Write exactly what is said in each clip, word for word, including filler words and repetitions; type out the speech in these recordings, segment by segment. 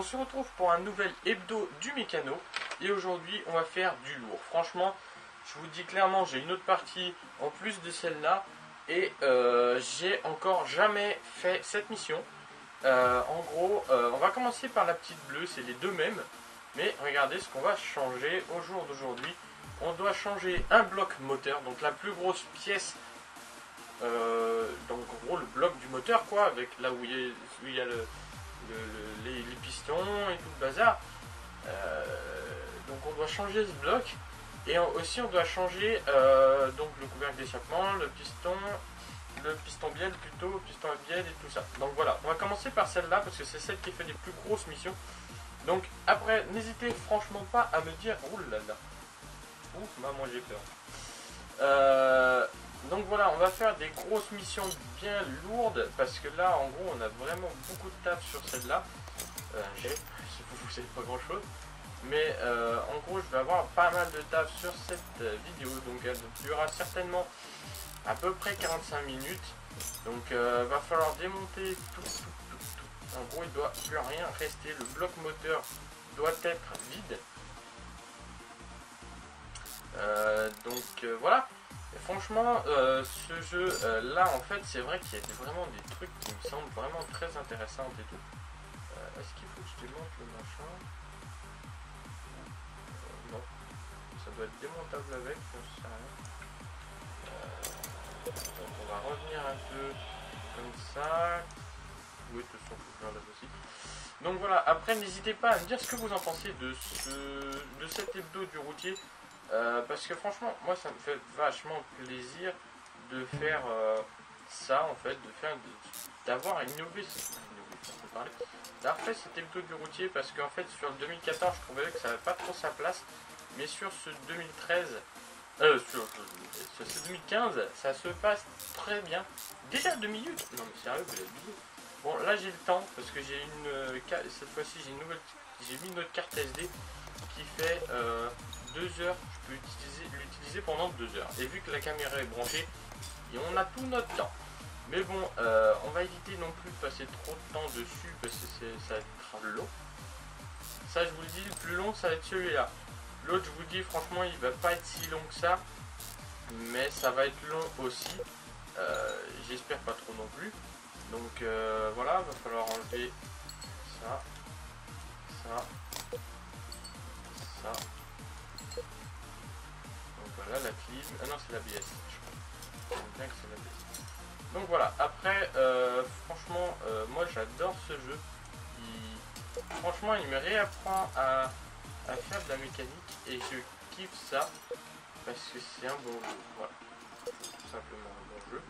se retrouve pour un nouvel hebdo du mécano. Et aujourd'hui, on va faire du lourd. Franchement, je vous dis clairement, j'ai une autre partie en plus de celle-là. Et euh, j'ai encore jamais fait cette mission. Euh, en gros, euh, on va commencer par la petite bleue, c'est les deux mêmes. Mais regardez ce qu'on va changer au jour d'aujourd'hui. On doit changer un bloc moteur, donc la plus grosse pièce. Euh, donc en gros le bloc du moteur quoi, avec là où il y a, où il y a le, le, le, les, les pistons et tout le bazar. Euh, donc on doit changer ce bloc. Et on, aussi on doit changer euh, donc le couvercle d'échappement, le piston, le piston bielle plutôt, le piston à bielle et tout ça. Donc voilà, on va commencer par celle-là parce que c'est celle qui fait les plus grosses missions. Donc après, n'hésitez franchement pas à me dire, ouh là là, ouh maman j'ai peur. Euh, donc voilà, on va faire des grosses missions bien lourdes parce que là en gros on a vraiment beaucoup de taf sur celle-là. Euh, j'ai, vous savez pas grand chose. Mais euh, en gros, je vais avoir pas mal de taf sur cette euh, vidéo. Donc elle durera certainement à peu près quarante-cinq minutes. Donc il euh, va falloir démonter tout, tout, tout, tout. En gros, il ne doit plus rien rester. Le bloc moteur doit être vide. Euh, donc euh, voilà. Et franchement, euh, ce jeu euh, là, en fait, c'est vrai qu'il y a vraiment des trucs qui me semblent vraiment très intéressants et tout. Euh, Est-ce qu'il faut que je démonte le machin ? Non, ça doit être démontable avec, je sais rien. Euh, donc on va revenir un peu comme ça. Oui, de toute façon, faut faire là aussi. Donc voilà, après n'hésitez pas à me dire ce que vous en pensez de, ce, de cet hebdo du routier. Euh, parce que franchement, moi ça me fait vachement plaisir de faire euh, ça en fait, de faire d'avoir innové, d'avoir fait cet hebdo du routier parce qu'en fait sur le deux mille quatorze je trouvais que ça n'avait pas trop sa place. Mais sur ce deux mille treize, euh, sur, sur ce deux mille quinze, ça se passe très bien. Déjà deux minutes. Non mais sérieux, vous l'avez dit. Bon là j'ai le temps parce que j'ai une euh, cette fois-ci j'ai une nouvelle, j'ai mis une autre carte S D qui fait euh, deux heures. Je peux utiliser l'utiliser pendant deux heures. Et vu que la caméra est branchée, et on a tout notre temps. Mais bon, euh, on va éviter non plus de passer trop de temps dessus parce que ça va être long. Ça je vous le dis, le plus long ça va être celui-là. L'autre, je vous dis, franchement, il va pas être si long que ça. Mais ça va être long aussi. Euh, J'espère pas trop non plus. Donc euh, voilà, il va falloir enlever ça. Ça. Ça. Donc voilà, la clim. Ah non, c'est la B S. Je crois bien que c'est la B S. Donc voilà, après, euh, franchement, euh, moi j'adore ce jeu. Il... Franchement, il me réapprend à... à faire de la mécanique et je kiffe ça parce que c'est un bon jeu, voilà, tout simplement un bon jeu.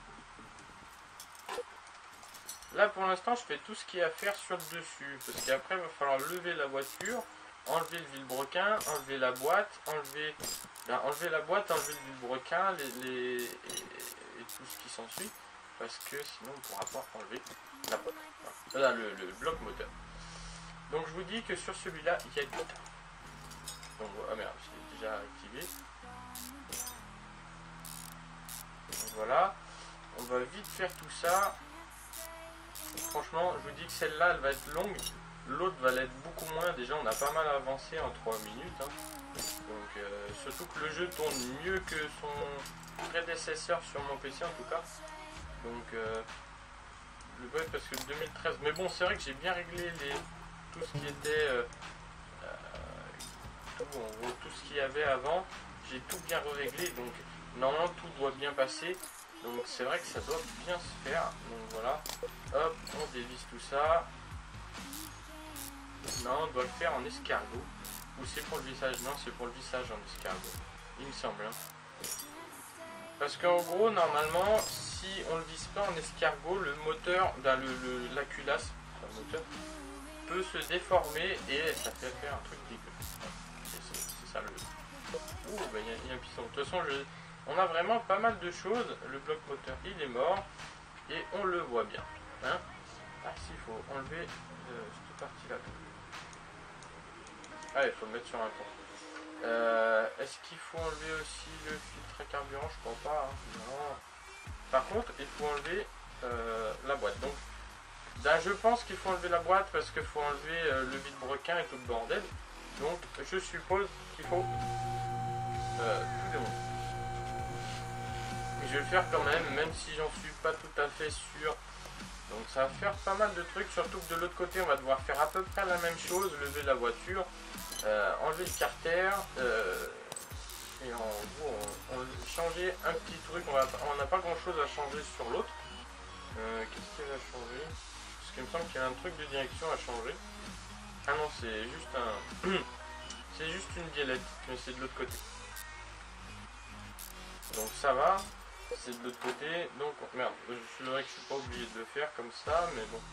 Là pour l'instant je fais tout ce qu'il y a à faire sur le dessus parce qu'après il va falloir lever la voiture, enlever le vilebrequin, enlever la boîte, enlever, ben, enlever la boîte, enlever le vilebrequin les, les, et, et tout ce qui s'ensuit parce que sinon on ne pourra pas enlever la boîte. Voilà. Là le, le bloc moteur. Donc je vous dis que sur celui-là il y a du temps. Donc, ah merde, c'est déjà activé. Donc voilà, on va vite faire tout ça. Franchement, je vous dis que celle-là, elle va être longue. L'autre va l'être beaucoup moins. Déjà, on a pas mal avancé en trois minutes. Hein. Donc, euh, surtout que le jeu tourne mieux que son prédécesseur sur mon P C en tout cas. Donc, euh, le bug parce que le deux mille treize. Mais bon, c'est vrai que j'ai bien réglé les, tout ce qui était. Euh, Tout, en gros, tout ce qu'il y avait avant, j'ai tout bien réglé, donc normalement tout doit bien passer, donc c'est vrai que ça doit bien se faire. Donc voilà, hop, on dévisse tout ça. Non, on doit le faire en escargot, ou c'est pour le vissage? Non, c'est pour le vissage en escargot, il me semble, hein. Parce qu'en gros, normalement, si on le visse pas en escargot, le moteur, ben, le, le, la culasse, enfin, le moteur, peut se déformer et ça fait faire un truc dégueu. C'est ça le... Ouh, bah il y, y a un piston. De toute façon, je... on a vraiment pas mal de choses. Le bloc moteur, il est mort. Et on le voit bien. Hein, ah, si, il faut enlever euh, cette partie-là. Ah, il faut le mettre sur un pont. Euh, Est-ce qu'il faut enlever aussi le filtre à carburant? Je crois pas. Hein. Non. Par contre, il faut enlever euh, la boîte. Donc, Ben, je pense qu'il faut enlever la boîte parce qu'il faut enlever euh, le vide-broquin et tout le bordel. Donc je suppose qu'il faut euh, tout démonter. Mais je vais le faire quand même, même si j'en suis pas tout à fait sûr. Donc ça va faire pas mal de trucs, surtout que de l'autre côté on va devoir faire à peu près la même chose, lever la voiture, euh, enlever le carter, euh, et en gros on, on changer un petit truc, on n'a pas grand chose à changer sur l'autre. Euh, Qu'est-ce qu'il va changer? Parce qu'il me semble qu'il y a un truc de direction à changer. Ah non, c'est juste un... c'est juste une biellette, mais c'est de l'autre côté. Donc ça va. C'est de l'autre côté, donc merde, je vrai que je suis pas obligé de le faire comme ça, mais bon.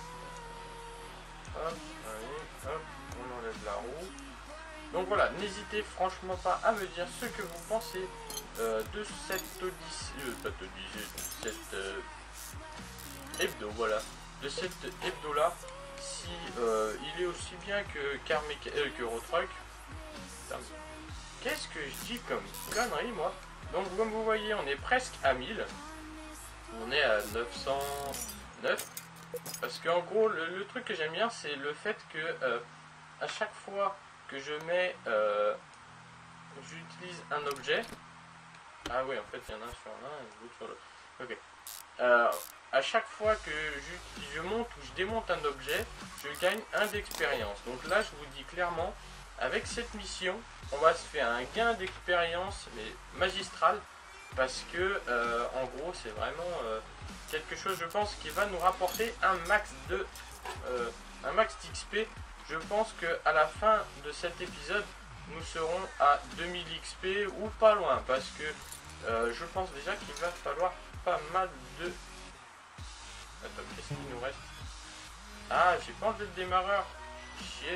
Hop, allez, hop, on enlève la roue. Donc voilà, n'hésitez franchement pas à me dire ce que vous pensez euh, de cette odyssée, euh, pas d'odyssée, de cette euh, hebdo, voilà, de cette hebdo là, si euh, il est aussi bien que Car Mecha euh, que Eurotruck. Qu'est-ce que je dis comme connerie moi? Donc comme vous voyez, on est presque à mille. On est à neuf cent neuf. Parce qu'en gros, le, le truc que j'aime bien, c'est le fait que euh, à chaque fois que je mets... Euh, j'utilise un objet. Ah oui, en fait, il y en a un sur l'un et l'autre sur l'autre. Ok. Euh, à chaque fois que je, je monte ou je démonte un objet, je gagne un d'expérience. Donc là, je vous dis clairement... Avec cette mission, on va se faire un gain d'expérience mais magistral parce que euh, en gros c'est vraiment euh, quelque chose je pense qui va nous rapporter un max de euh, un max d'X P. Je pense que à la fin de cet épisode nous serons à deux mille X P ou pas loin parce que euh, je pense déjà qu'il va falloir pas mal de... Attends, qu'est-ce qu'il nous reste? Ah, j'ai pas enlevé le démarreur. Shit.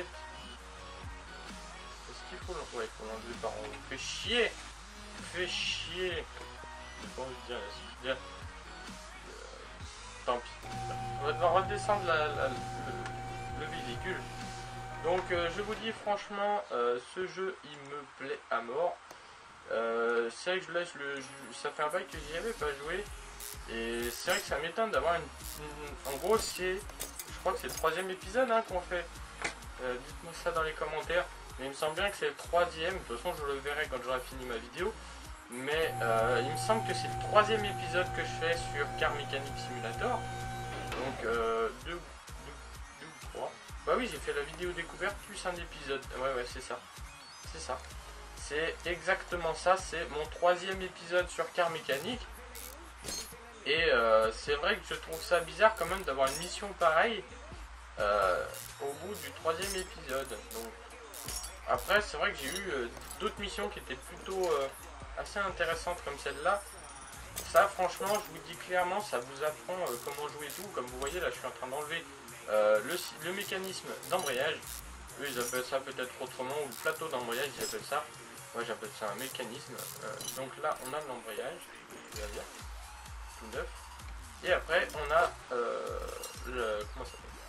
Il faut l'enlever, ouais, faut l'enlever par en haut. Fait chier, fait chier. J'ai pas envie de dire, dire. Euh, tant pis. On va devoir redescendre la, la, le, le véhicule. Donc euh, je vous dis franchement, euh, ce jeu il me plaît à mort. Euh, c'est vrai que je laisse le, je, ça fait un bail que j'y avais pas joué. Et c'est vrai que ça m'étonne d'avoir une, une. En gros, c'est, je crois que c'est le troisième épisode hein, qu'on fait. Euh, Dites-moi ça dans les commentaires. Mais il me semble bien que c'est le troisième, de toute façon je le verrai quand j'aurai fini ma vidéo. Mais euh, il me semble que c'est le troisième épisode que je fais sur Car Mechanic Simulator. Donc euh, deux, deux, deux ou trois. Bah oui, j'ai fait la vidéo découverte plus un épisode. Ouais ouais c'est ça. C'est ça. C'est exactement ça, c'est mon troisième épisode sur Car Mechanic. Et euh, c'est vrai que je trouve ça bizarre quand même d'avoir une mission pareille euh, au bout du troisième épisode. Donc après, c'est vrai que j'ai eu euh, d'autres missions qui étaient plutôt euh, assez intéressantes comme celle-là. Ça, franchement, je vous dis clairement, ça vous apprend euh, comment jouer tout. Comme vous voyez, là, je suis en train d'enlever euh, le, le mécanisme d'embrayage. Eux, ils appellent ça peut-être autrement, ou le plateau d'embrayage, ils appellent ça. Moi, j'appelle ça un mécanisme. Euh, donc là, on a l'embrayage, je vais dire, tout neuf. Et après, on a euh, le... comment ça s'appelle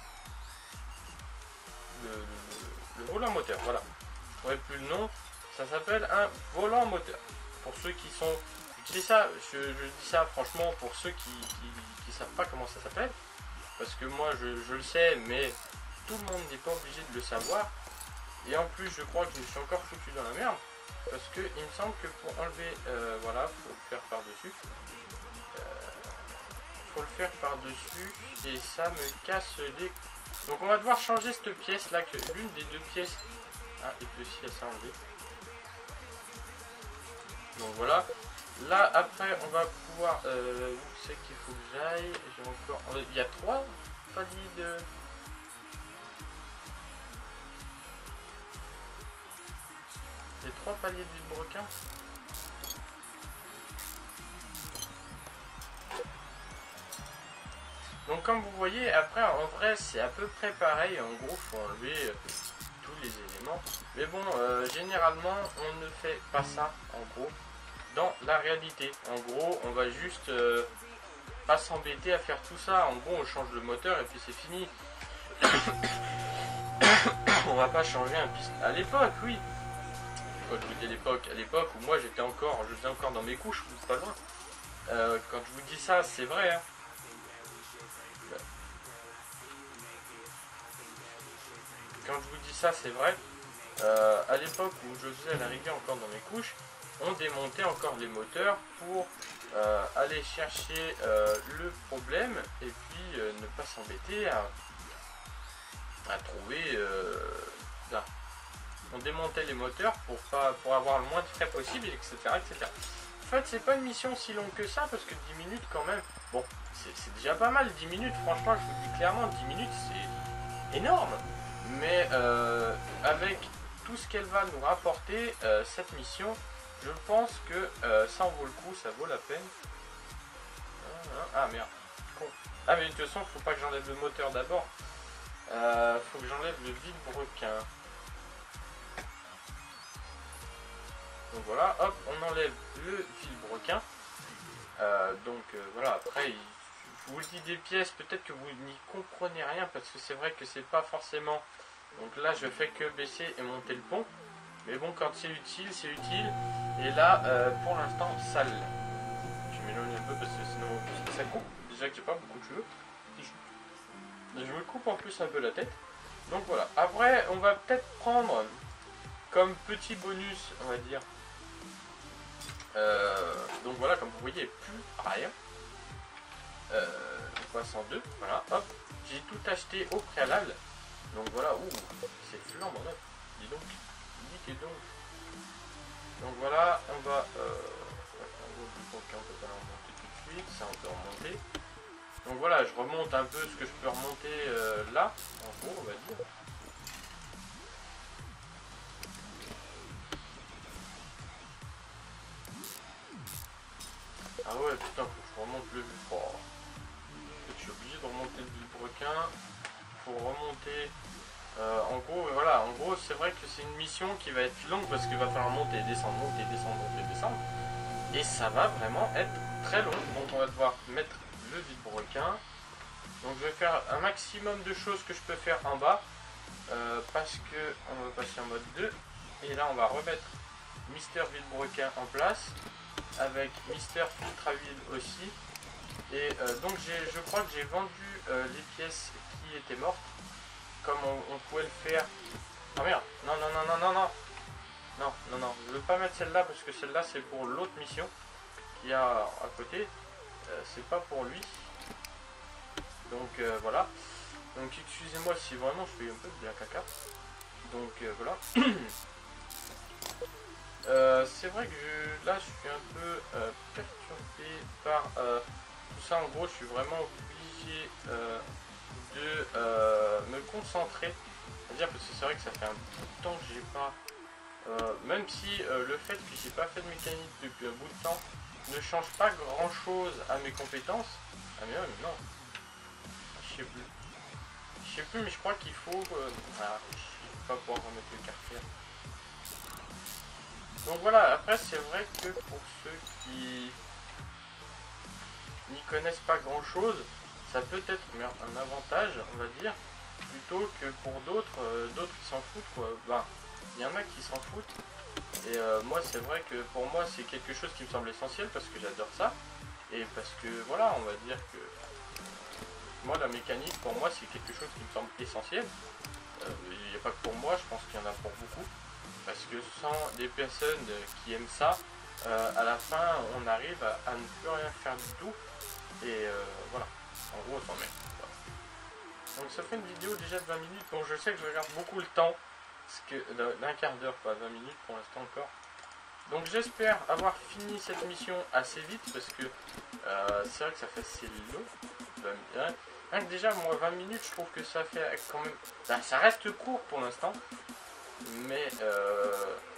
le, le, le volant moteur, voilà. Je ne plus le nom, ça s'appelle un volant moteur. Pour ceux qui sont... C'est ça, je, je dis ça franchement pour ceux qui ne savent pas comment ça s'appelle. Parce que moi je, je le sais, mais tout le monde n'est pas obligé de le savoir. Et en plus je crois que je me suis encore foutu dans la merde. Parce que il me semble que pour enlever... Euh, voilà, faut le faire par-dessus. Euh, faut le faire par-dessus. Et ça me casse les... Donc on va devoir changer cette pièce là, que l'une des deux pièces... Ah, et puis aussi, ça enlevé. Donc voilà. Là, après, on va pouvoir... Euh, où c'est qu'il faut que j'aille? J'ai encore... Il y a trois paliers de... Les trois paliers de broquin. Donc comme vous voyez, après, en vrai, c'est à peu près pareil. En gros, il faut enlever... Euh, les éléments, mais bon euh, généralement on ne fait pas ça en gros dans la réalité. En gros on va juste euh, pas s'embêter à faire tout ça. En gros on change le moteur et puis c'est fini. On va pas changer un piston à l'époque, oui, quand je vous dis à l'époque à l'époque où moi j'étais encore je faisais encore dans mes couches ou pas loin. Euh, quand je vous dis ça c'est vrai hein. quand je vous dis ça, c'est vrai. Euh, à l'époque où je faisais la rigueur encore dans mes couches, on démontait encore les moteurs pour euh, aller chercher euh, le problème et puis euh, ne pas s'embêter à, à trouver euh, là. On démontait les moteurs pour, pas, pour avoir le moins de frais possible, et cetera, et cetera. En fait, c'est pas une mission si longue que ça, parce que dix minutes quand même, bon, c'est déjà pas mal, dix minutes, franchement, je vous dis clairement, dix minutes, c'est énorme. Mais euh, avec tout ce qu'elle va nous rapporter, euh, cette mission, je pense que euh, ça en vaut le coup, ça vaut la peine. Ah merde, con. Ah mais de toute façon, faut pas que j'enlève le moteur d'abord. Euh, faut que j'enlève le vilebrequin. Donc voilà, hop, on enlève le vilebrequin. Euh, donc euh, voilà, après, il, je vous le dis des pièces, peut-être que vous n'y comprenez rien parce que c'est vrai que c'est pas forcément. Donc là, je fais que baisser et monter le pont. Mais bon, quand c'est utile, c'est utile. Et là, euh, pour l'instant, ça l'est. Je m'éloigne un peu parce que sinon ça coupe. Déjà que j'ai pas beaucoup de cheveux. Je me coupe en plus un peu la tête. Donc voilà. Après, on va peut-être prendre comme petit bonus, on va dire. Euh, donc voilà, comme vous voyez, plus rien. Euh, on passe en deux. Voilà, hop. J'ai tout acheté au préalable. Donc voilà, ouh, c'est fluent, mon œuf. Dis donc. Dis donc. Donc voilà, on va. Euh, on peut pas remonter tout de suite. Ça, on peut remonter. Donc voilà, je remonte un peu ce que je peux remonter euh, là, en gros, on va dire. Ah ouais, putain, faut que je remonte le oh. En fait, je suis obligé de remonter le vilebrequin. Faut remonter. Euh, en gros, voilà, en gros, c'est vrai que c'est une mission qui va être longue parce qu'il va falloir monter, descendre, monter, descendre, monter, descendre. Et ça va vraiment être très long. Donc on va devoir mettre le vilebrequin. Donc je vais faire un maximum de choses que je peux faire en bas. Euh, parce que on va passer en mode deux. Et là on va remettre Mister Vilebrequin en place. Avec Mister Filtre à huile aussi. Et euh, donc je crois que j'ai vendu euh, les pièces qui étaient mortes. Comme on, on pouvait le faire. Ah merde, non, non, non, non, non, non. Non, non, non, je ne veux pas mettre celle-là parce que celle-là c'est pour l'autre mission qu'il y a à côté. Euh, c'est pas pour lui. Donc euh, voilà. Donc excusez-moi si vraiment je fais un peu de bien caca. Donc euh, voilà. euh, c'est vrai que je, là je suis un peu euh, perturbé par euh, tout ça. En gros, je suis vraiment obligé euh, de euh, me concentrer. C'est-à-dire parce que c'est vrai que ça fait un bout de temps que j'ai pas. Euh, même si euh, le fait que j'ai pas fait de mécanique depuis un bout de temps ne change pas grand chose à mes compétences. Ah mais non. Je sais plus. Je sais plus mais je crois qu'il faut. Euh... Ah, je vais pas pouvoir remettre le carter. Donc voilà, après c'est vrai que pour ceux qui n'y connaissent pas grand chose, ça peut être un avantage, on va dire, plutôt que pour d'autres, euh, d'autres qui s'en foutent quoi. Ben, il y en a qui s'en foutent. Et euh, moi c'est vrai que pour moi c'est quelque chose qui me semble essentiel parce que j'adore ça. Et parce que voilà, on va dire que moi la mécanique pour moi c'est quelque chose qui me semble essentiel. Euh, il n'y a pas que pour moi, je pense qu'il y en a pour beaucoup. Parce que sans des personnes qui aiment ça, euh, à la fin on arrive à, à ne plus rien faire du tout. Et euh, voilà, en gros on s'en met. Voilà. Donc ça fait une vidéo déjà de vingt minutes. Bon je sais que je regarde beaucoup le temps. Parce que d'un quart d'heure, pas vingt minutes pour l'instant encore. Donc j'espère avoir fini cette mission assez vite parce que euh, c'est vrai que ça fait assez long. Rien que déjà moi vingt minutes je trouve que ça fait quand même. Ben, ça reste court pour l'instant. Mais euh,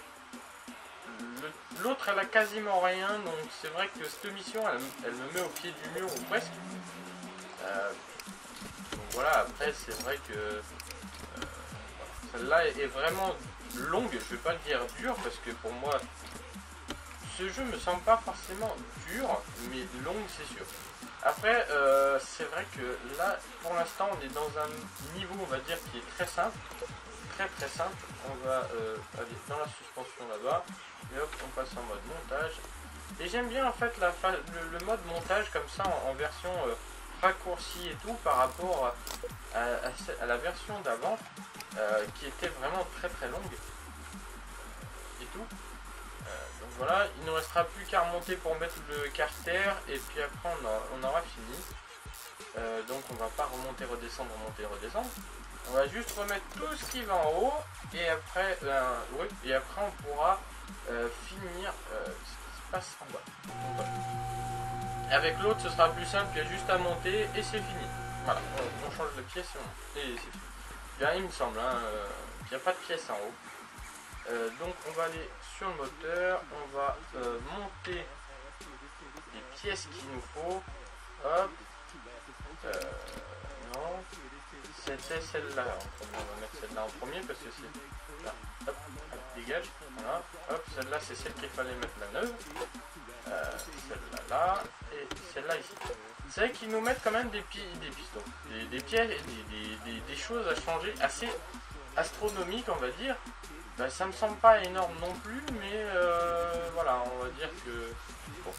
l'autre elle a quasiment rien. Donc c'est vrai que cette mission elle, elle me met au pied du mur ou presque. Euh, donc voilà, après c'est vrai que euh, celle-là est vraiment longue, je vais pas le dire dur parce que pour moi ce jeu me semble pas forcément dur mais longue c'est sûr. Après euh, c'est vrai que là pour l'instant on est dans un niveau on va dire qui est très simple, très très simple. On va euh, aller dans la suspension là-bas et hop on passe en mode montage et j'aime bien en fait la le, le mode montage comme ça en, en version euh, raccourci et tout par rapport à, à, à la version d'avant. euh, qui était vraiment très très longue et tout. Euh, donc voilà, il ne nous restera plus qu'à remonter pour mettre le carter et puis après on, a, on aura fini. Euh, donc on va pas remonter, redescendre, remonter, redescendre. On va juste remettre tout ce qui va en haut et après, euh, oui, et après on pourra euh, finir euh, ce qui se passe en bas. Donc, voilà. Avec l'autre ce sera plus simple, il y a juste à monter et c'est fini. Voilà, on, on change de pièce et, on, et c'est fini. Bien, il me semble, hein, euh, qu'il n'y a pas de pièce en haut. Euh, donc on va aller sur le moteur, on va euh, monter les pièces qu'il nous faut. Hop. Euh, non. C'était celle-là en premier. On va mettre celle-là en premier parce que c'est là. Hop, hop, dégage. Voilà. Hop, celle-là c'est celle qu'il fallait mettre la neuve. Euh, celle-là là et celle-là ici. C'est vrai qu'ils nous mettent quand même des, pi des pistons, des, des pièces, des, des, des, des choses à changer assez astronomiques on va dire. Ben, ça me semble pas énorme non plus, mais euh, voilà, on va dire que bon,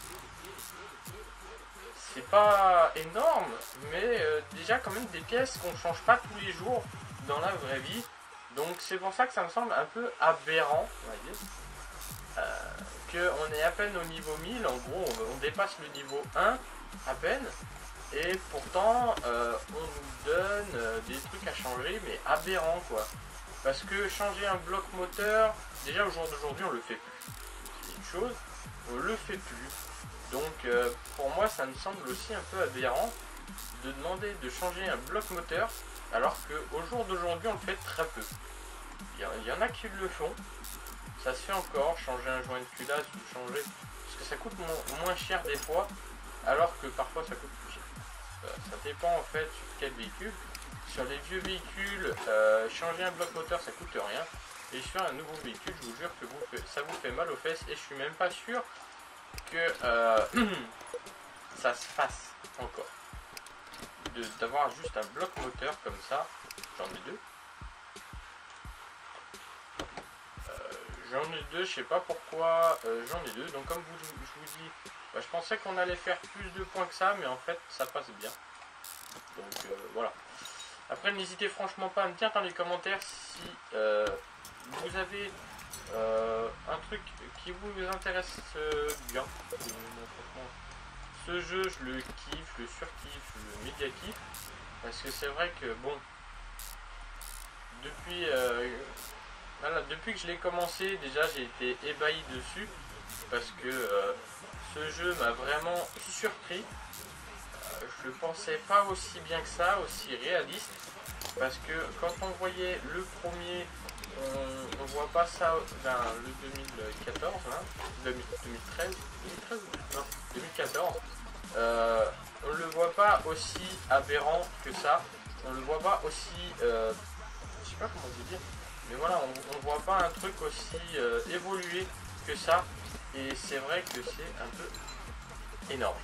c'est pas énorme, mais euh, déjà quand même des pièces qu'on change pas tous les jours dans la vraie vie. Donc c'est pour ça que ça me semble un peu aberrant, on va dire. Euh, qu'on est à peine au niveau mille, en gros on, on dépasse le niveau un à peine. Et pourtant euh, on nous donne euh, des trucs à changer, mais aberrant quoi. Parce que changer un bloc moteur, déjà au jour d'aujourd'hui on le fait plus. C'est une chose, on le fait plus. Donc euh, pour moi ça me semble aussi un peu aberrant de demander de changer un bloc moteur alors qu'au jour d'aujourd'hui on le fait très peu. Il y, il y en a qui le font, ça se fait encore, changer un joint de culasse ou changer, parce que ça coûte mo moins cher des fois, alors que parfois ça coûte plus cher. Euh, ça dépend en fait sur quel véhicule. Sur les vieux véhicules, euh, changer un bloc moteur ça coûte rien. Et sur un nouveau véhicule, je vous jure que vous fait, ça vous fait mal aux fesses. Et je suis même pas sûr que euh, ça se fasse encore. D'avoir juste un bloc moteur comme ça. J'en ai deux. Euh, j'en ai deux, je sais pas pourquoi euh, j'en ai deux. Donc comme vous, je vous dis, bah, je pensais qu'on allait faire plus de points que ça, mais en fait ça passe bien. Donc euh, voilà. Après, n'hésitez franchement pas à me dire dans les commentaires si euh, vous avez euh, un truc qui vous intéresse euh, bien. Euh, franchement, ce jeu, je le kiffe, je le surkiffe, je le méga kiffe. Parce que c'est vrai que, bon, depuis, euh, voilà, depuis que je l'ai commencé, déjà j'ai été ébahi dessus. Parce que euh, ce jeu m'a vraiment surpris. Je ne pensais pas aussi bien que ça, aussi réaliste, parce que quand on voyait le premier, on, on voit pas ça, ben, le deux mille quatorze, hein, deux mille treize, deux mille treize, non, deux mille quatorze, euh, on le voit pas aussi aberrant que ça, on le voit pas aussi, euh, je sais pas comment vous dire, mais voilà, on, on voit pas un truc aussi euh, évolué que ça, et c'est vrai que c'est un peu énorme.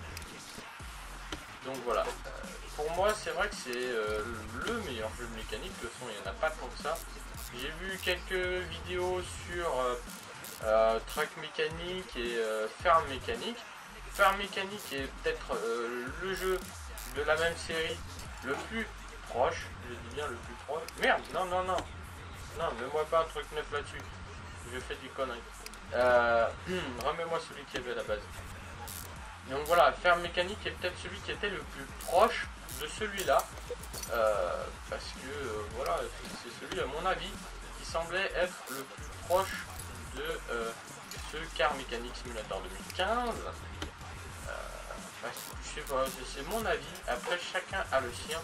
Donc voilà, euh, pour moi c'est vrai que c'est euh, le meilleur jeu de mécanique, de son il n'y en a pas tant que ça. J'ai vu quelques vidéos sur euh, euh, Truck Mécanique et euh, Ferme Mécanique. Ferme Mécanique est peut-être euh, le jeu de la même série le plus proche, je dis bien le plus proche. Merde, non, non, non, non, mets-moi pas un truc neuf là-dessus, je fais des conneries. Euh, Remets-moi celui qui avait à la base. Donc voilà, Ferme Mécanique est peut-être celui qui était le plus proche de celui-là, euh, parce que euh, voilà, c'est celui à mon avis qui semblait être le plus proche de euh, ce Car Mécanique Simulator deux mille quinze. Euh, parce que, je sais pas, c'est mon avis, après chacun a le sien.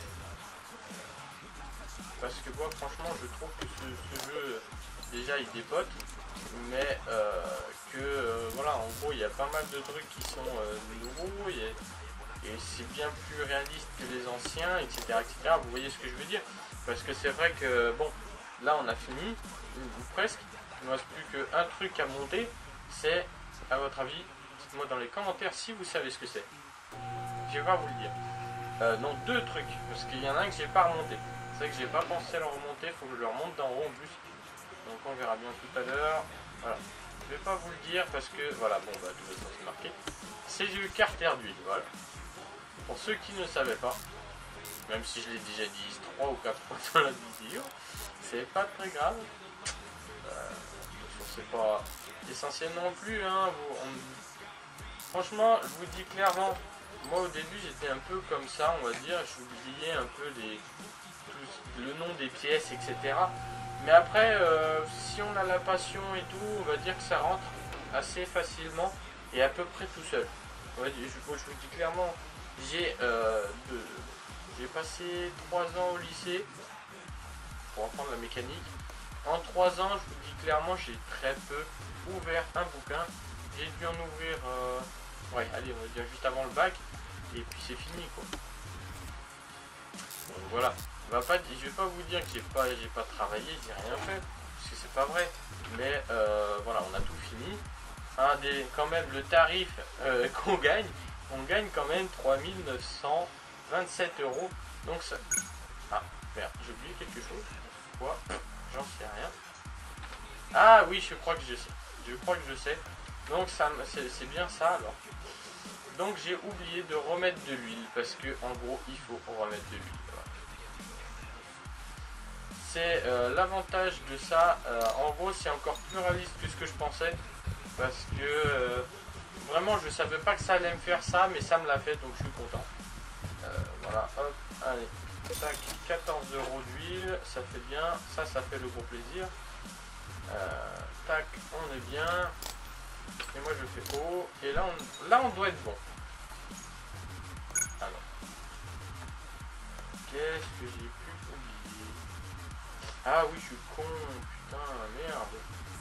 Parce que moi franchement je trouve que ce, ce jeu déjà il dépote, mais euh, que euh, voilà, en gros il y a pas mal de trucs qui sont euh, nouveaux et, et c'est bien plus réaliste que les anciens, etc., etc. Vous voyez ce que je veux dire? Parce que c'est vrai que bon, là on a fini, ou presque, il ne reste plus qu'un truc à monter. C'est, à votre avis, dites-moi dans les commentaires si vous savez ce que c'est. Je vais pas vous le dire. Euh, non, deux trucs, parce qu'il y en a un que j'ai pas remonté. C'est vrai que j'ai pas pensé à le remonter, il faut que je le remonte d'en haut en plus. Donc on verra bien tout à l'heure. Voilà. Je vais pas vous le dire parce que, voilà, bon bah tout ça c'est marqué. C'est du carter d'huile, voilà. Pour ceux qui ne savaient pas. même si je l'ai déjà dit trois ou quatre fois dans la vidéo, c'est pas très grave. Euh, c'est pas essentiel non plus, hein. Vous, on... Franchement, je vous dis clairement, moi au début j'étais un peu comme ça, on va dire, j'oubliais un peu les, tout, le nom des pièces, et cetera. Mais après, euh, si on a la passion et tout, on va dire que ça rentre assez facilement et à peu près tout seul. Ouais, je, je vous dis clairement, j'ai euh, j'ai passé trois ans au lycée pour apprendre la mécanique. En trois ans, je vous dis clairement, j'ai très peu ouvert un bouquin. J'ai dû en ouvrir, euh, ouais, allez, on va dire juste avant le bac, et puis c'est fini, quoi. Donc voilà, on va pas, je vais pas vous dire que j'ai pas, j'ai pas travaillé, j'ai rien fait, parce que c'est pas vrai. Mais euh, voilà, on a tout fini. Un des, quand même, le tarif euh, qu'on gagne, on gagne quand même trois mille neuf cent vingt-sept euros. Donc ça, ah merde, j'ai oublié quelque chose. Quoi? J'en sais rien. Ah oui, je crois que je sais. Je crois que je sais. Donc ça, c'est bien ça alors. Donc j'ai oublié de remettre de l'huile parce que en gros il faut remettre de l'huile. Voilà. C'est euh, l'avantage de ça. Euh, en gros c'est encore plus réaliste que ce que je pensais parce que euh, vraiment je savais pas que ça allait me faire ça, mais ça me l'a fait donc je suis content. Euh, voilà, hop, allez. Tac, quatorze euros d'huile, ça fait bien, ça, ça fait le gros plaisir. Euh, tac, on est bien. Et moi je fais haut. Et là on, là, on doit être bon. Alors. Qu'est-ce que j'ai pu oublier? Ah oui, je suis con. Putain, merde.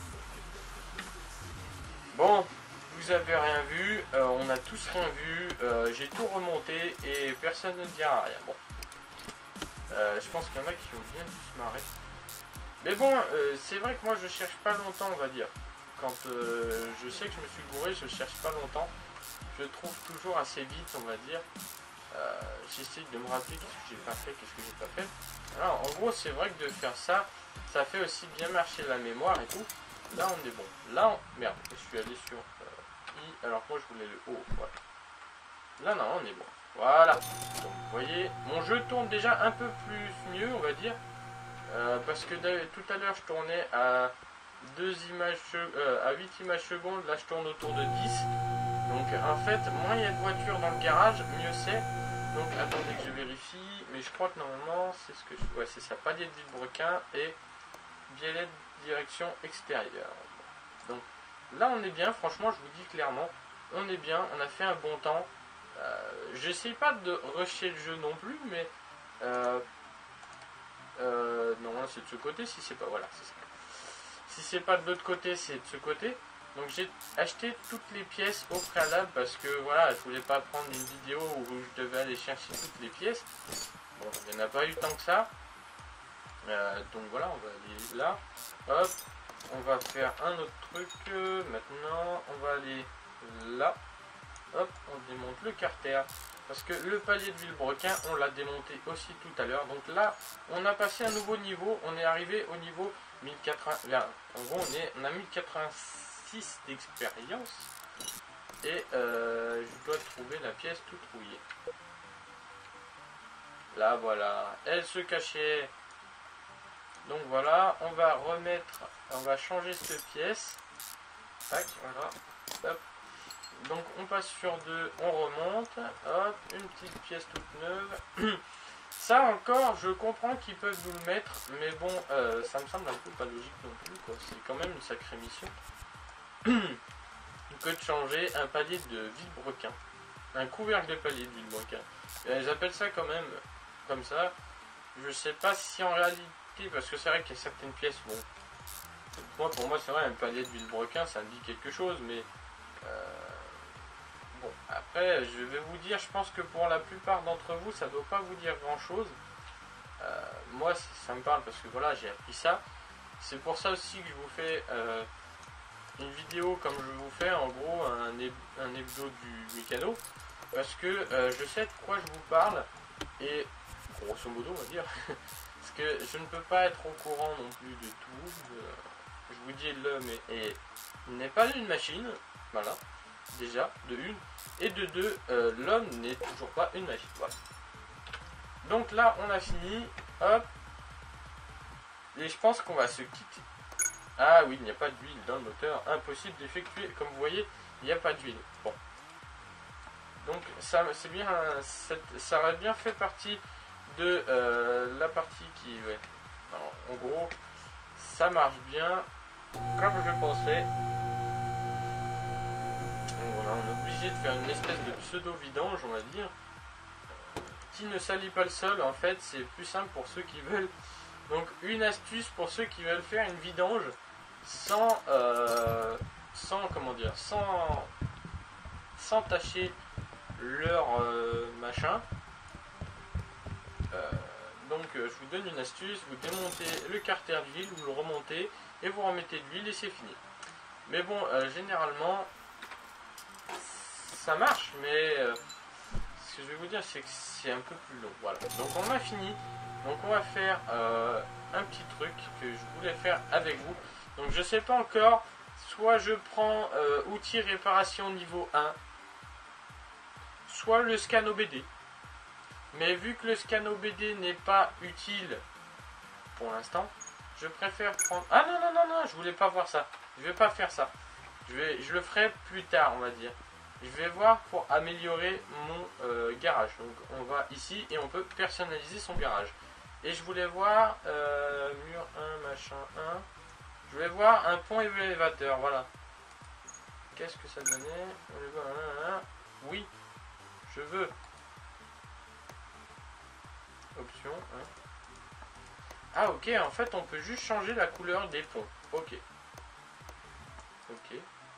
Bon, vous avez rien vu. Euh, on a tous rien vu. Euh, j'ai tout remonté et personne ne dira rien. Bon. Euh, je pense qu'il y en a qui ont bien dû se marrer. Mais bon, euh, c'est vrai que moi je cherche pas longtemps, on va dire. Quand euh, je sais que je me suis gouré, je cherche pas longtemps. Je trouve toujours assez vite, on va dire. Euh, J'essaie de me rappeler qu'est-ce que j'ai pas fait, qu'est-ce que j'ai pas fait. Alors en gros, c'est vrai que de faire ça, ça fait aussi bien marcher la mémoire et tout. Là on est bon. Là, on... merde, je suis allé sur euh, I, alors moi je voulais le O. Voilà. Là non, on est bon. Voilà. Donc vous voyez, mon jeu tourne déjà un peu plus mieux, on va dire. Euh, parce que tout à l'heure je tournais à deux images euh, à huit images secondes, là je tourne autour de dix. Donc en fait, moins il y a de voitures dans le garage, mieux c'est. Donc attendez que je vérifie, mais je crois que normalement c'est ce que je... ouais, c'est ça, palier de vilebrequin et violet direction extérieure. Donc là on est bien, franchement je vous dis clairement, on est bien, on a fait un bon temps. Euh, J'essaye pas de rusher le jeu non plus, mais euh, euh, non, c'est de ce côté, si c'est pas, voilà, c'est ça. Si c'est pas de l'autre côté, c'est de ce côté. Donc j'ai acheté toutes les pièces au préalable parce que voilà, je voulais pas prendre une vidéo où je devais aller chercher toutes les pièces. Bon, il n'y en a pas eu tant que ça. Euh, donc voilà, on va aller là. Hop, on va faire un autre truc. Euh, maintenant, on va aller là. Hop, on démonte le carter. Parce que le palier de vilebrequin, on l'a démonté aussi tout à l'heure. Donc là, on a passé un nouveau niveau. On est arrivé au niveau mille quatre-vingts. Là, en gros, on, est, on a mille quatre-vingt-six d'expérience. Et euh, je dois trouver la pièce toute rouillée. Là, voilà. Elle se cachait. Donc voilà, on va remettre, on va changer cette pièce. Tac, voilà. Hop. Donc on passe sur deux, on remonte, hop, une petite pièce toute neuve. Ça encore, je comprends qu'ils peuvent nous le mettre, mais bon, euh, ça me semble un peu pas logique non plus, quoi. C'est quand même une sacrée mission. Que de changer un palier de vilebrequin. Un couvercle de palier de vilebrequin. Ils appellent ça quand même comme ça. Je sais pas si en réalité, parce que c'est vrai qu'il y a certaines pièces, bon. Moi, pour moi, c'est vrai, un palier de vilebrequin, ça me dit quelque chose, mais... Euh, Bon, après, je vais vous dire, je pense que pour la plupart d'entre vous, ça ne doit pas vous dire grand-chose. Euh, moi, ça me parle parce que voilà, j'ai appris ça. C'est pour ça aussi que je vous fais euh, une vidéo comme je vous fais, en gros, un, un hebdo du mécano. Parce que euh, je sais de quoi je vous parle. Et, grosso modo, on va dire, parce que je ne peux pas être au courant non plus de tout. Euh, je vous dis, l'homme n'est pas une machine. Voilà. Déjà, de une, et de deux, euh, l'homme n'est toujours pas une machine. Voilà. Donc là, on a fini. Hop. Et je pense qu'on va se quitter. Ah oui, il n'y a pas d'huile dans le moteur. Impossible d'effectuer. Comme vous voyez, il n'y a pas d'huile. Bon. Donc ça, c'est bien. Ça aurait bien fait partie de euh, la partie qui... Ouais. Alors, en gros, ça marche bien. Comme je pensais. Donc, voilà, on est obligé de faire une espèce de pseudo-vidange, on va dire. Qui ne salit pas le sol. En fait, c'est plus simple pour ceux qui veulent. Donc une astuce pour ceux qui veulent faire une vidange sans, euh, sans comment dire, sans, sans tacher leur euh, machin. Euh, donc euh, je vous donne une astuce, vous démontez le carter d'huile, vous le remontez et vous remettez de l'huile et c'est fini. Mais bon, euh, généralement ça marche, mais euh, ce que je vais vous dire c'est que c'est un peu plus long. Voilà. Donc on a fini. Donc on va faire euh, un petit truc que je voulais faire avec vous. Donc je sais pas encore. Soit je prends euh, outil réparation niveau un. Soit le scan O B D. Mais vu que le scan O B D n'est pas utile pour l'instant, je préfère prendre... Ah non, non, non, non, je voulais pas voir ça. Je vais pas faire ça. Je, vais, je le ferai plus tard, on va dire. Je vais voir pour améliorer mon euh, garage. Donc on va ici et on peut personnaliser son garage. Et je voulais voir euh, mur un, machin un. Je voulais voir un pont élévateur, voilà. Qu'est-ce que ça donnait? Oui, je veux. Option. Hein. Ah ok, en fait on peut juste changer la couleur des ponts. Ok. Ok.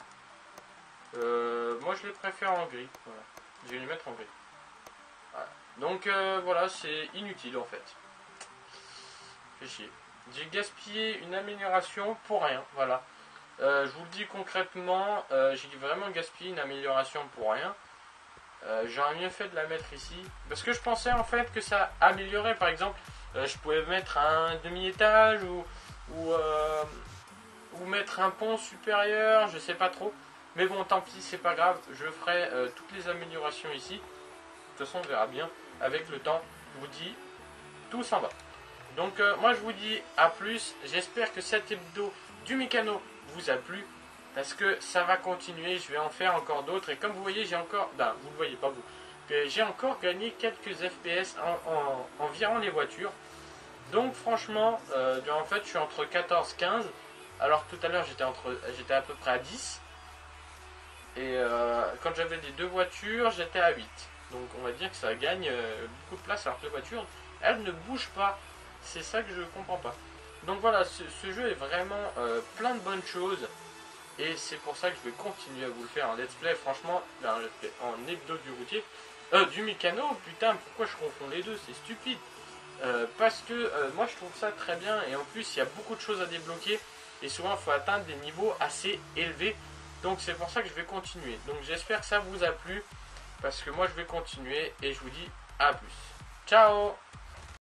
Euh, moi je les préfère en gris. Voilà. Je vais les mettre en gris. Voilà. Donc euh, voilà, c'est inutile en fait. Fait chier. J'ai gaspillé une amélioration pour rien. Voilà. Euh, je vous le dis concrètement, euh, j'ai vraiment gaspillé une amélioration pour rien. Euh, J'aurais mieux fait de la mettre ici. Parce que je pensais en fait que ça améliorait. Par exemple, euh, je pouvais mettre un demi-étage ou, ou, euh, ou mettre un pont supérieur. Je sais pas trop. Mais bon, tant pis, c'est pas grave. Je ferai euh, toutes les améliorations ici. De toute façon, on verra bien. Avec le temps, je vous dis, tout s'en va. Donc euh, moi je vous dis à plus, j'espère que cet hebdo du Mécano vous a plu, parce que ça va continuer, je vais en faire encore d'autres, et comme vous voyez j'ai encore, ben vous le voyez pas vous, que j'ai encore gagné quelques F P S en, en, en virant les voitures, donc franchement, euh, en fait je suis entre quatorze et quinze, alors tout à l'heure j'étais entre j'étais à peu près à dix, et euh, quand j'avais les deux voitures j'étais à huit, donc on va dire que ça gagne euh, beaucoup de place, alors que les voitures, elles ne bougent pas. C'est ça que je comprends pas. Donc voilà, ce, ce jeu est vraiment euh, plein de bonnes choses. Et c'est pour ça que je vais continuer à vous le faire en let's play. Franchement, là, en hebdo du routier. Euh, du Mécano, putain, pourquoi je confonds les deux? C'est stupide. Euh, parce que euh, moi je trouve ça très bien. Et en plus, il y a beaucoup de choses à débloquer. Et souvent, il faut atteindre des niveaux assez élevés. Donc c'est pour ça que je vais continuer. Donc j'espère que ça vous a plu. Parce que moi je vais continuer. Et je vous dis à plus. Ciao!